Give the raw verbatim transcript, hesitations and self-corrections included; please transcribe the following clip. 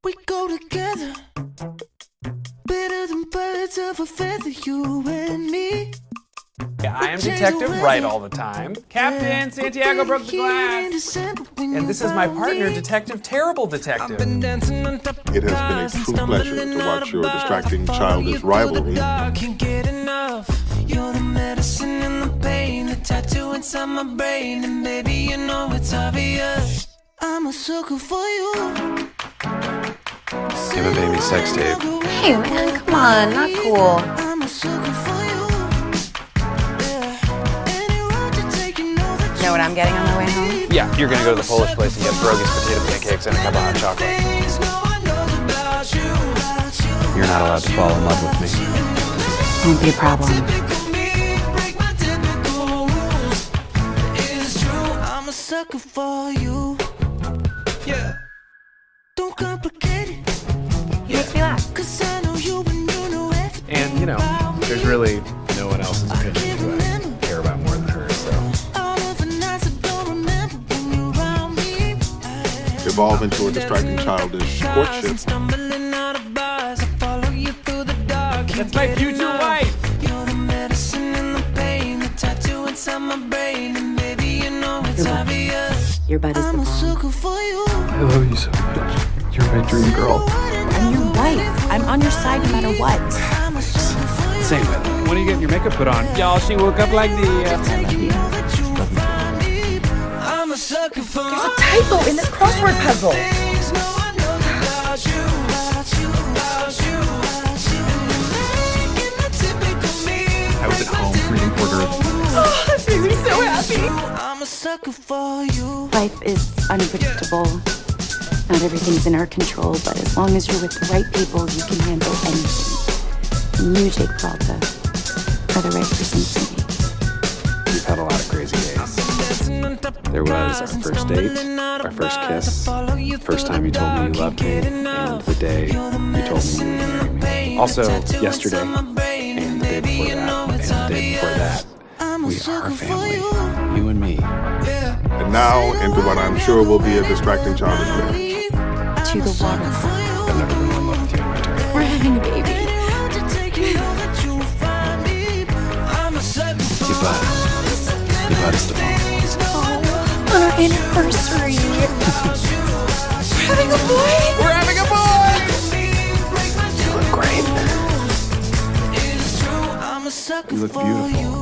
We go together, better than birds of a feather, you and me. Yeah, I am Detective Right all the time. Captain Santiago broke the glass. And this is my partner, Detective Terrible Detective. It has been a true pleasure to watch your distracting childish rivalry. You're the medicine and the pain, the tattoo inside my brain, and baby, you know it's obvious. I'm a sucker for you. Give a baby sex tape. Hey man, come on, not cool. I'm a sucker for you. Know what I'm getting on my way home? Yeah, you're gonna go to the Polish place and get pierogies, potato pancakes, and a cup of hot chocolate. You're not allowed to fall in love with me. Won't be a problem. I'm a sucker for you. Yeah. Don't complicate it. Makes me laugh. Cause I know you and you know everything. And, you know, there's really no one else's opinion who I care about more than hers, so. All of the nights I don't remember when you're around me. Evolve into a distracting childish courtship. Stumbling out of bars, I follow you through the dark. That's my future wife! You're the medicine and the pain, the tattoo inside my brain, and baby, you know it's Your butt. obvious. Your butt is the I'm a bomb. sucker for you. I love you so much. You're my dream girl. I'm your wife. I'm on your side no matter what. I'm a sucker for you. Same with it. When are you getting your makeup put on? Y'all, she woke up like this. I'm a sucker for There's a typo in this crossword puzzle. I was at home reading Porter. Oh, this makes me so happy. I'm a sucker for you. Life is unpredictable. Not everything's in our control, but as long as you're with the right people, you can handle anything. And you, Jake Peralta, are the right person for me. We've had a lot of crazy days. There was our first date, our first kiss, first time you told me you loved me, and the day you told me you would marry me. Also, yesterday, and the day before that, and the day before that. We are a family, you and me. And now into what I'm sure will be a distracting childish marriage. To the water. I've never been more in love with you in my entire life. We're having a baby. You butt. You butt is Stefan. Oh, on our anniversary. We're having a boy. We're having a boy! You look great. You look beautiful.